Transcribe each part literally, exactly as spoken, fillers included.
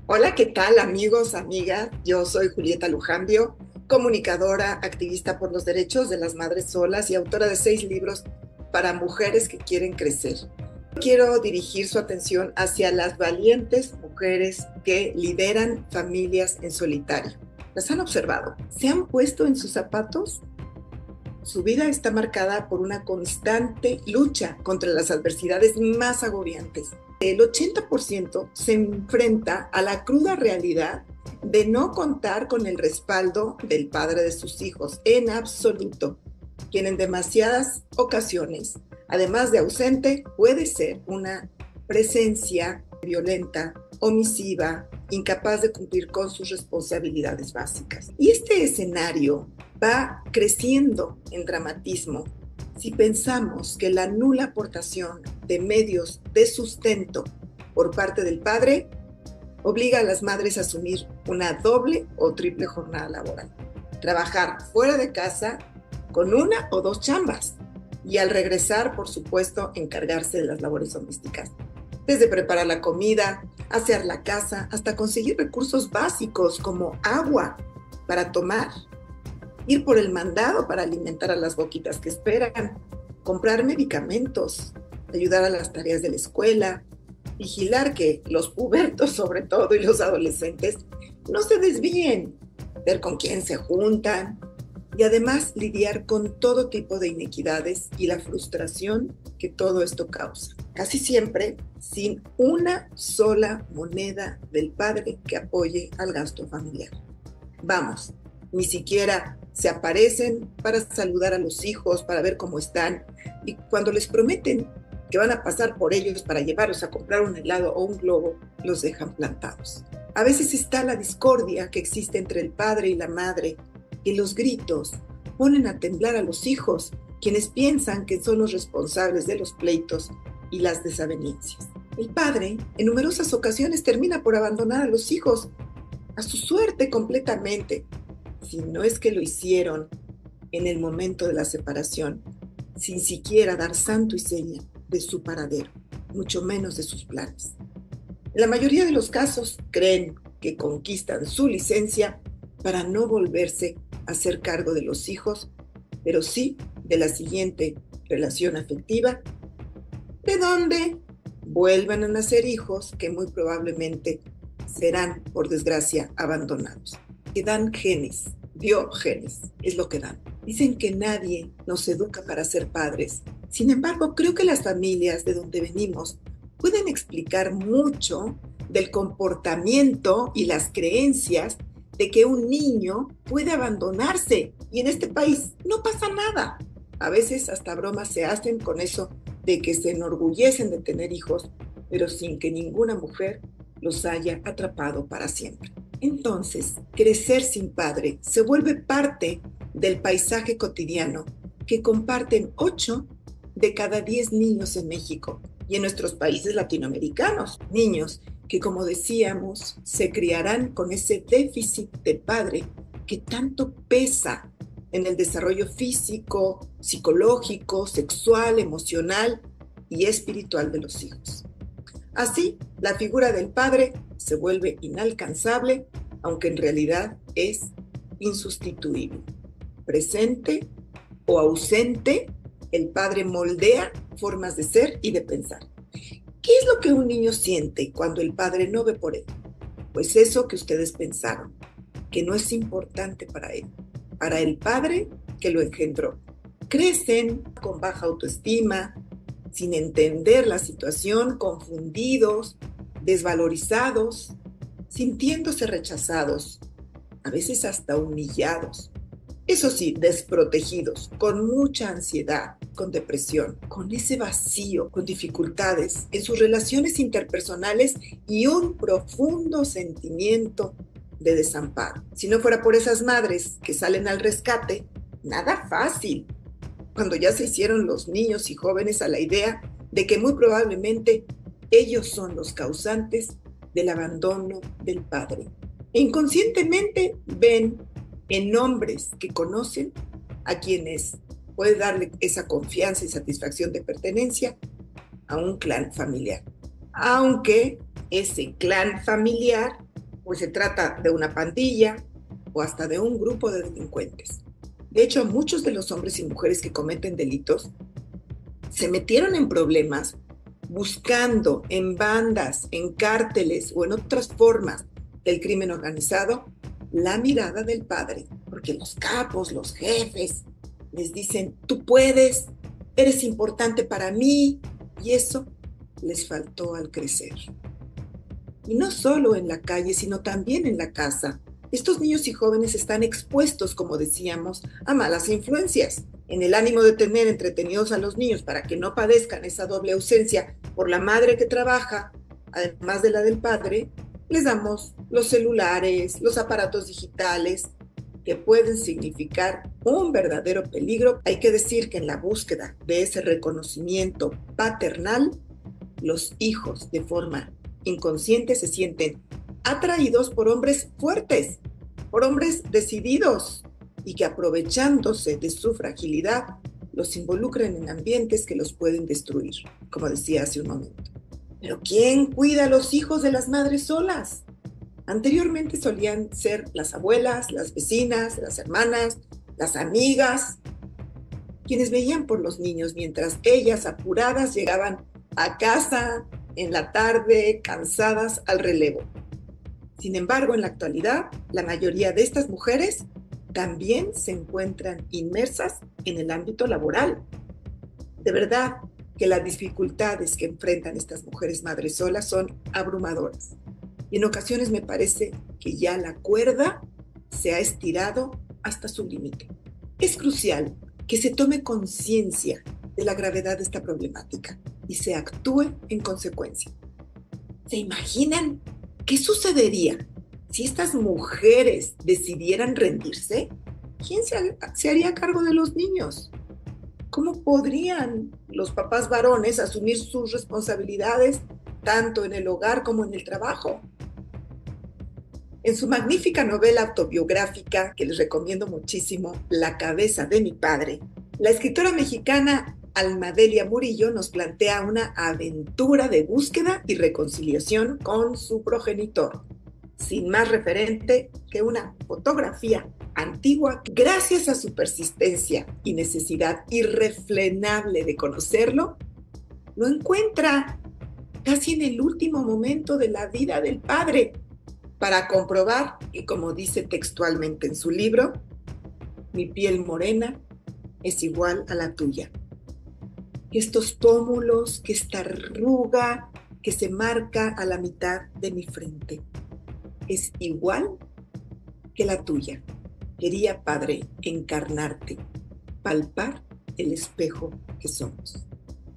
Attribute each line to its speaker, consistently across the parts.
Speaker 1: Hola, ¿qué tal amigos, amigas? Yo soy Julieta Lujambio, comunicadora, activista por los derechos de las madres solas y autora de seis libros para mujeres que quieren crecer. Quiero dirigir su atención hacia las valientes mujeres que lideran familias en solitario. ¿Las han observado? ¿Se han puesto en sus zapatos? Su vida está marcada por una constante lucha contra las adversidades más agobiantes. El ochenta por ciento se enfrenta a la cruda realidad de no contar con el respaldo del padre de sus hijos, en absoluto, quien en demasiadas ocasiones, además de ausente, puede ser una presencia violenta, omisiva, incapaz de cumplir con sus responsabilidades básicas. Y este escenario va creciendo en dramatismo si pensamos que la nula aportación de medios de sustento por parte del padre obliga a las madres a asumir una doble o triple jornada laboral, trabajar fuera de casa con una o dos chambas y al regresar, por supuesto, encargarse de las labores domésticas, desde preparar la comida, asear la casa, hasta conseguir recursos básicos como agua para tomar, ir por el mandado para alimentar a las boquitas que esperan, comprar medicamentos, ayudar a las tareas de la escuela, vigilar que los pubertos sobre todo y los adolescentes no se desvíen, ver con quién se juntan y además lidiar con todo tipo de inequidades y la frustración que todo esto causa. Casi siempre sin una sola moneda del padre que apoye al gasto familiar. Vamos, ni siquiera se aparecen para saludar a los hijos, para ver cómo están, y cuando les prometen que van a pasar por ellos para llevarlos a comprar un helado o un globo, los dejan plantados. A veces está la discordia que existe entre el padre y la madre, y los gritos ponen a temblar a los hijos, quienes piensan que son los responsables de los pleitos y las desavenencias. El padre, en numerosas ocasiones, termina por abandonar a los hijos a su suerte completamente, si no es que lo hicieron en el momento de la separación, sin siquiera dar santo y seña de su paradero, mucho menos de sus planes. En la mayoría de los casos creen que conquistan su licencia para no volverse a hacer cargo de los hijos, pero sí de la siguiente relación afectiva, de donde vuelvan a nacer hijos que muy probablemente serán, por desgracia, abandonados. Que dan genes, biogenes, es lo que dan. Dicen que nadie nos educa para ser padres. Sin embargo, creo que las familias de donde venimos pueden explicar mucho del comportamiento y las creencias de que un niño puede abandonarse y en este país no pasa nada. A veces hasta bromas se hacen con eso de que se enorgullecen de tener hijos, pero sin que ninguna mujer los haya atrapado para siempre. Entonces, crecer sin padre se vuelve parte del paisaje cotidiano que comparten ocho de cada diez niños en México y en nuestros países latinoamericanos. Niños que, como decíamos, se criarán con ese déficit de padre que tanto pesa en el desarrollo físico, psicológico, sexual, emocional y espiritual de los hijos. Así, la figura del padre se vuelve inalcanzable, aunque en realidad es insustituible. Presente o ausente, el padre moldea formas de ser y de pensar. ¿Qué es lo que un niño siente cuando el padre no ve por él? Pues eso que ustedes pensaron, que no es importante para él, para el padre que lo engendró. Crecen con baja autoestima, sin entender la situación, confundidos, desvalorizados, sintiéndose rechazados, a veces hasta humillados. Eso sí, desprotegidos, con mucha ansiedad, con depresión, con ese vacío, con dificultades en sus relaciones interpersonales y un profundo sentimiento de desamparo. Si no fuera por esas madres que salen al rescate, nada fácil, cuando ya se hicieron los niños y jóvenes a la idea de que muy probablemente ellos son los causantes del abandono del padre. E inconscientemente ven en hombres que conocen a quienes puede darle esa confianza y satisfacción de pertenencia a un clan familiar. Aunque ese clan familiar pues se trata de una pandilla o hasta de un grupo de delincuentes. De hecho, muchos de los hombres y mujeres que cometen delitos se metieron en problemas buscando en bandas, en cárteles o en otras formas del crimen organizado la mirada del padre, porque los capos, los jefes, les dicen, tú puedes, eres importante para mí, y eso les faltó al crecer. Y no solo en la calle, sino también en la casa. Estos niños y jóvenes están expuestos, como decíamos, a malas influencias. En el ánimo de tener entretenidos a los niños para que no padezcan esa doble ausencia por la madre que trabaja, además de la del padre, les damos los celulares, los aparatos digitales, que pueden significar un verdadero peligro. Hay que decir que en la búsqueda de ese reconocimiento paternal, los hijos de forma inconsciente se sienten atraídos por hombres fuertes, por hombres decididos y que aprovechándose de su fragilidad los involucran en ambientes que los pueden destruir, como decía hace un momento. Pero ¿quién cuida a los hijos de las madres solas? Anteriormente solían ser las abuelas, las vecinas, las hermanas, las amigas, quienes veían por los niños mientras ellas apuradas llegaban a casa en la tarde, cansadas al relevo. Sin embargo, en la actualidad, la mayoría de estas mujeres también se encuentran inmersas en el ámbito laboral. De verdad que las dificultades que enfrentan estas mujeres madres solas son abrumadoras. Y en ocasiones me parece que ya la cuerda se ha estirado hasta su límite. Es crucial que se tome conciencia de la gravedad de esta problemática y se actúe en consecuencia. ¿Se imaginan qué sucedería si estas mujeres decidieran rendirse? ¿Quién se, se haría cargo de los niños? ¿Cómo podrían los papás varones asumir sus responsabilidades tanto en el hogar como en el trabajo? En su magnífica novela autobiográfica, que les recomiendo muchísimo, La cabeza de mi padre, la escritora mexicana Almadelia Murillo nos plantea una aventura de búsqueda y reconciliación con su progenitor, sin más referente que una fotografía antigua. Gracias a su persistencia y necesidad irrefrenable de conocerlo, lo encuentra casi en el último momento de la vida del padre, para comprobar que, como dice textualmente en su libro, mi piel morena es igual a la tuya. Estos pómulos, que esta arruga que se marca a la mitad de mi frente, es igual que la tuya. Quería, Padre, encarnarte, palpar el espejo que somos.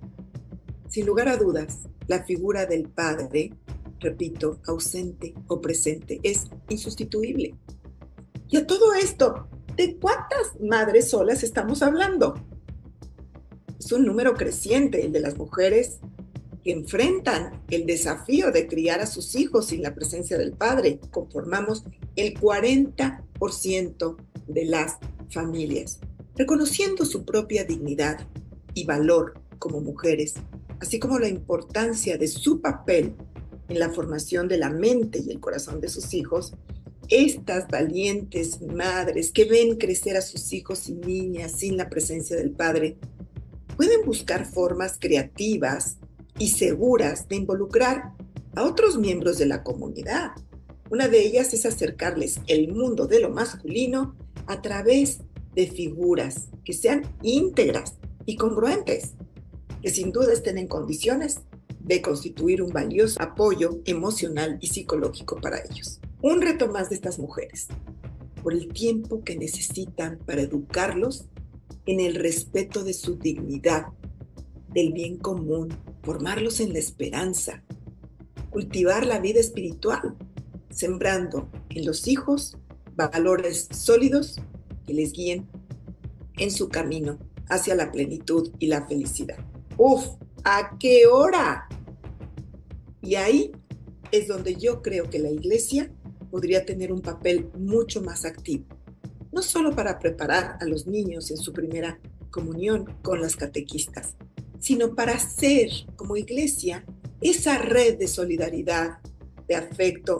Speaker 1: Sin lugar a dudas, la figura del padre, repito, ausente o presente, es insustituible. Y a todo esto, ¿de cuántas madres solas estamos hablando? Es un número creciente el de las mujeres que enfrentan el desafío de criar a sus hijos sin la presencia del padre. Conformamos el cuarenta por ciento de las familias. Reconociendo su propia dignidad y valor como mujeres, así como la importancia de su papel en la formación de la mente y el corazón de sus hijos, estas valientes madres que ven crecer a sus hijos y niñas sin la presencia del padre, pueden buscar formas creativas y seguras de involucrar a otros miembros de la comunidad. Una de ellas es acercarles el mundo de lo masculino a través de figuras que sean íntegras y congruentes, que sin duda estén en condiciones de constituir un valioso apoyo emocional y psicológico para ellos. Un reto más de estas mujeres, por el tiempo que necesitan para educarlos en el respeto de su dignidad, del bien común, formarlos en la esperanza, cultivar la vida espiritual, sembrando en los hijos valores sólidos que les guíen en su camino hacia la plenitud y la felicidad. ¡Uf! ¿A qué hora? Y ahí es donde yo creo que la Iglesia podría tener un papel mucho más activo, no solo para preparar a los niños en su primera comunión con las catequistas, sino para ser como Iglesia esa red de solidaridad, de afecto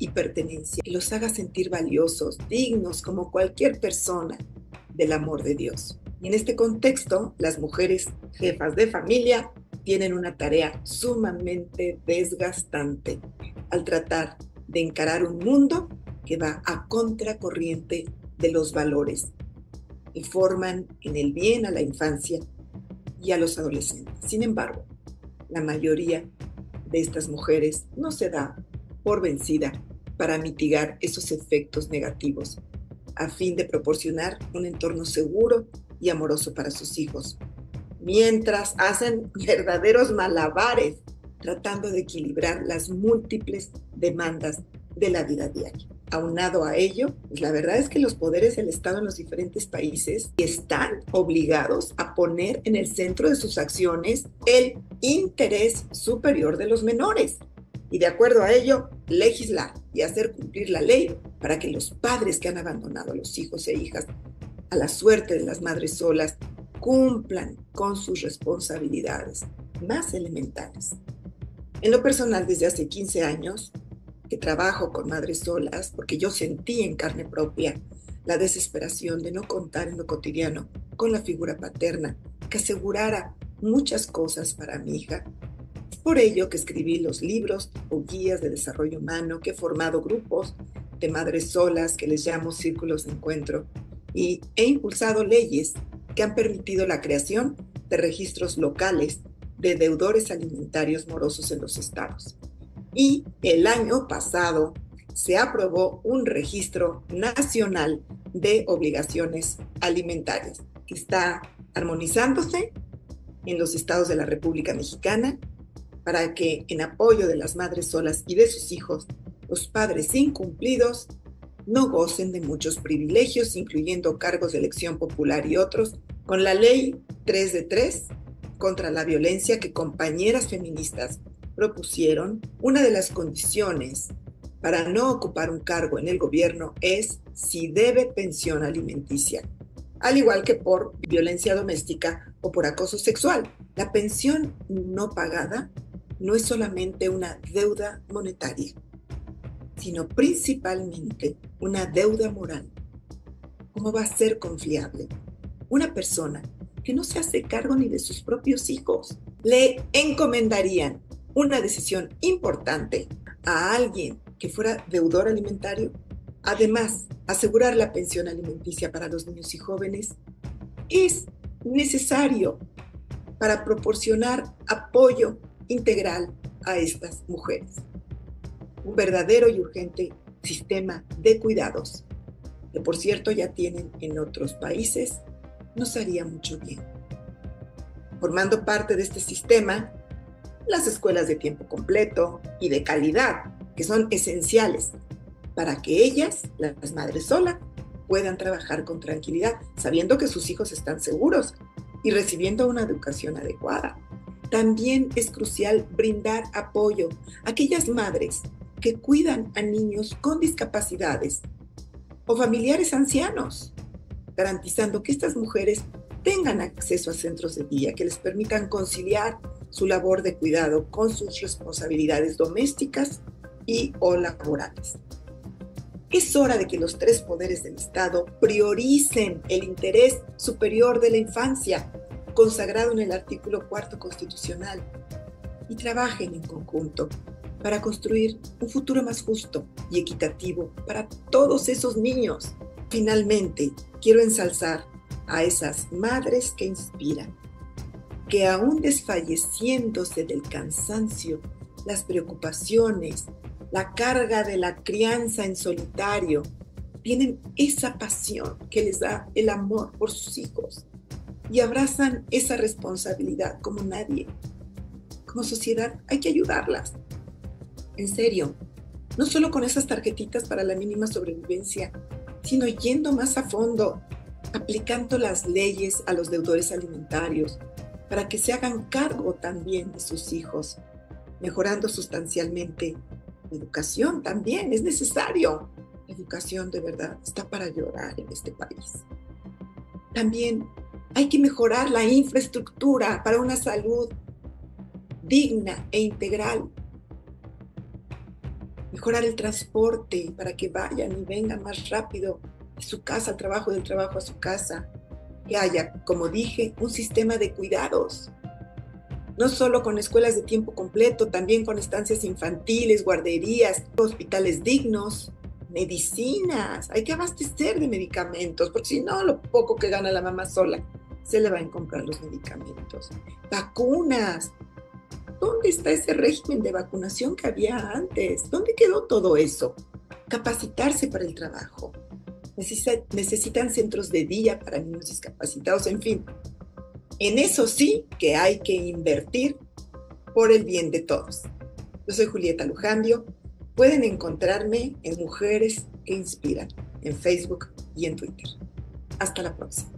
Speaker 1: y pertenencia, que los haga sentir valiosos, dignos como cualquier persona del amor de Dios. Y en este contexto, las mujeres jefas de familia tienen una tarea sumamente desgastante al tratar de encarar un mundo que va a contracorriente de los valores que forman en el bien a la infancia y a los adolescentes. Sin embargo, la mayoría de estas mujeres no se da por vencida para mitigar esos efectos negativos a fin de proporcionar un entorno seguro y amoroso para sus hijos, mientras hacen verdaderos malabares tratando de equilibrar las múltiples demandas de la vida diaria. Aunado a ello, pues la verdad es que los poderes del Estado en los diferentes países están obligados a poner en el centro de sus acciones el interés superior de los menores y, de acuerdo a ello, legislar y hacer cumplir la ley para que los padres que han abandonado a los hijos e hijas a la suerte de las madres solas cumplan con sus responsabilidades más elementales. En lo personal, desde hace quince años que trabajo con madres solas, porque yo sentí en carne propia la desesperación de no contar en lo cotidiano con la figura paterna que asegurara muchas cosas para mi hija. Es por ello que escribí los libros o guías de desarrollo humano, que he formado grupos de madres solas que les llamo círculos de encuentro, y he impulsado leyes que han permitido la creación de registros locales de deudores alimentarios morosos en los estados. Y el año pasado se aprobó un registro nacional de obligaciones alimentarias que está armonizándose en los estados de la República Mexicana para que, en apoyo de las madres solas y de sus hijos, los padres incumplidos no gocen de muchos privilegios, incluyendo cargos de elección popular y otros, con la ley tres de tres contra la violencia que compañeras feministas propusieron. Una de las condiciones para no ocupar un cargo en el gobierno es si debe pensión alimenticia, al igual que por violencia doméstica o por acoso sexual. La pensión no pagada no es solamente una deuda monetaria, sino principalmente una deuda moral. ¿Cómo va a ser confiable una persona que no se hace cargo ni de sus propios hijos? Le encomendarían una decisión importante a alguien que fuera deudor alimentario. Además, asegurar la pensión alimenticia para los niños y jóvenes es necesario para proporcionar apoyo integral a estas mujeres. Un verdadero y urgente sistema de cuidados, que por cierto ya tienen en otros países, nos haría mucho bien. Formando parte de este sistema, las escuelas de tiempo completo y de calidad, que son esenciales para que ellas, las madres solas, puedan trabajar con tranquilidad, sabiendo que sus hijos están seguros y recibiendo una educación adecuada. También es crucial brindar apoyo a aquellas madres que cuidan a niños con discapacidades o familiares ancianos, garantizando que estas mujeres tengan acceso a centros de día que les permitan conciliar su labor de cuidado con sus responsabilidades domésticas y o laborales. Es hora de que los tres poderes del Estado prioricen el interés superior de la infancia, consagrado en el artículo cuarto constitucional, y trabajen en conjunto para construir un futuro más justo y equitativo para todos esos niños. Finalmente, quiero ensalzar a esas madres que inspiran, que aún desfalleciéndose del cansancio, las preocupaciones, la carga de la crianza en solitario, tienen esa pasión que les da el amor por sus hijos y abrazan esa responsabilidad como nadie. Como sociedad hay que ayudarlas. En serio, no solo con esas tarjetitas para la mínima sobrevivencia, sino yendo más a fondo, aplicando las leyes a los deudores alimentarios para que se hagan cargo también de sus hijos, mejorando sustancialmente la educación también. Es necesario. La educación de verdad está para llorar en este país. También hay que mejorar la infraestructura para una salud digna e integral. mejorar el transporte para que vayan y vengan más rápido de su casa al trabajo, del trabajo a su casa. Que haya, como dije, un sistema de cuidados, no solo con escuelas de tiempo completo, también con estancias infantiles, guarderías, hospitales dignos, medicinas. Hay que abastecer de medicamentos, porque si no, lo poco que gana la mamá sola se le va a comprar los medicamentos. Vacunas. ¿Dónde está ese régimen de vacunación que había antes? ¿Dónde quedó todo eso? Capacitarse para el trabajo. Necesitan centros de día para niños discapacitados, en fin. En eso sí que hay que invertir por el bien de todos. Yo soy Julieta Lujambio. Pueden encontrarme en Mujeres que Inspiran, en Facebook y en Twitter. Hasta la próxima.